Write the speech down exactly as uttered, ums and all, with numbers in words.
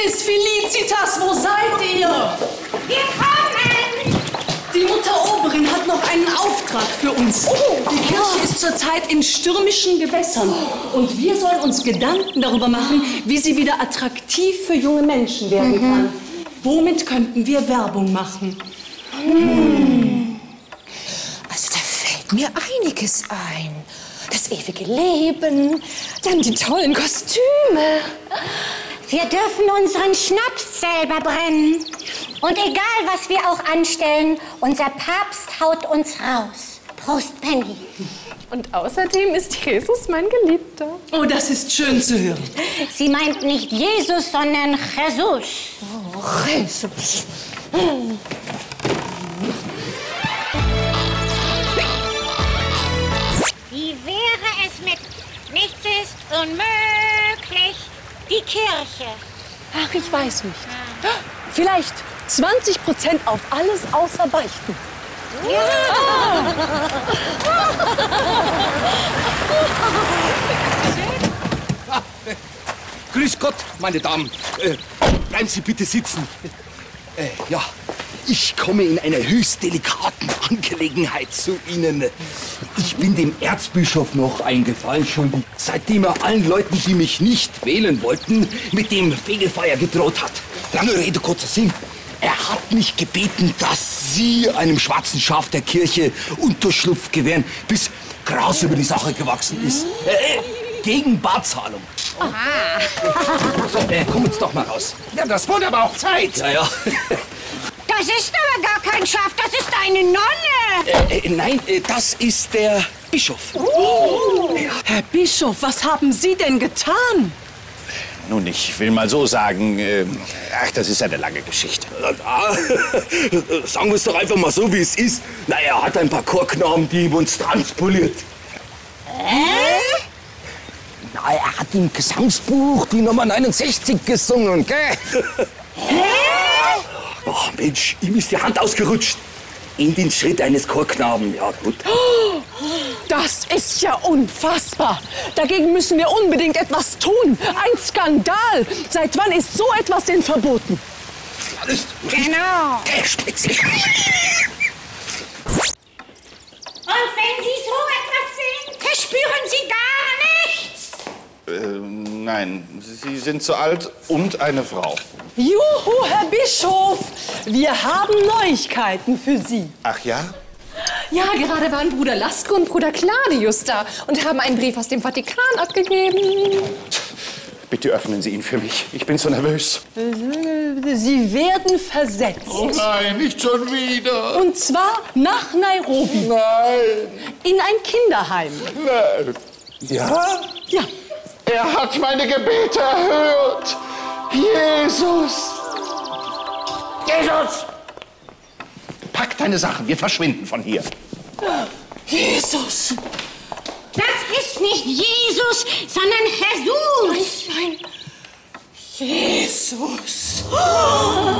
Miss Felicitas, wo seid ihr? Wir kommen! Die Mutter Oberin hat noch einen Auftrag für uns. Die Kirche ist zurzeit in stürmischen Gewässern. Und wir sollen uns Gedanken darüber machen, wie sie wieder attraktiv für junge Menschen werden kann. Mhm. Womit könnten wir Werbung machen? Hm. Also da fällt mir einiges ein. Das ewige Leben, dann die tollen Kostüme. Wir dürfen unseren Schnaps selber brennen. Und egal, was wir auch anstellen, unser Papst haut uns raus. Prost, Penny. Und außerdem ist Jesus mein Geliebter. Oh, das ist schön zu hören. Sie meint nicht Jesus, sondern Jesus. Oh, Jesus. Hm. Wie wäre es mit nichts ist unmöglich, die Kirche? Ach, ich weiß nicht. Vielleicht zwanzig Prozent auf alles außer Beichten. Ja. Ah, äh, grüß Gott, meine Damen. Äh, bleiben Sie bitte sitzen. Äh, ja, ich komme in einer höchst delikaten Angelegenheit zu Ihnen. Ich bin dem Erzbischof noch einen Gefallen schuldig, seitdem er allen Leuten, die mich nicht wählen wollten, mit dem Fegefeuer gedroht hat. Lange Rede, kurzer Sinn. Er hat mich gebeten, dass Sie einem schwarzen Schaf der Kirche Unterschlupf gewähren, bis Gras über die Sache gewachsen ist. Äh, gegen Barzahlung. Aha. So, äh, komm jetzt doch mal raus. Ja, das wurde aber auch Zeit. Ja, ja. Das ist aber gar kein Schaf, das ist eine Nonne. Äh, äh, nein, äh, das ist der Bischof. Oh. Ja. Herr Bischof, was haben Sie denn getan? Nun, ich will mal so sagen, äh, ach, das ist eine lange Geschichte. Sagen wir es doch einfach mal so, wie es ist. Na, er hat ein paar Chorknaben, die uns transpoliert. Hä? Na, er hat im Gesangsbuch die Nummer neunundsechzig gesungen, gell? Hä? Ach, Mensch, ihm ist die Hand ausgerutscht. In den Schritt eines Chorknaben, ja gut. Das ist ja unfassbar. Dagegen müssen wir unbedingt etwas tun. Ein Skandal. Seit wann ist so etwas denn verboten? Alles genau. Der Spitze. Und wenn Sie so etwas sehen, verspüren Sie gar nichts. Äh, nein, Sie sind zu alt und eine Frau. Juhu, Herr Bischof. Wir haben Neuigkeiten für Sie. Ach ja? Ja, gerade waren Bruder Lasko und Bruder Claudius da und haben einen Brief aus dem Vatikan abgegeben. Bitte öffnen Sie ihn für mich. Ich bin so nervös. Sie werden versetzt. Oh nein, nicht schon wieder. Und zwar nach Nairobi. Nein. In ein Kinderheim. Nein. Ja? Ja. Er hat meine Gebete erhört. Jesus. Jesus! Pack deine Sachen, wir verschwinden von hier. Jesus! Das ist nicht Jesus, sondern Jesus. Nein, nein. Jesus! Oh.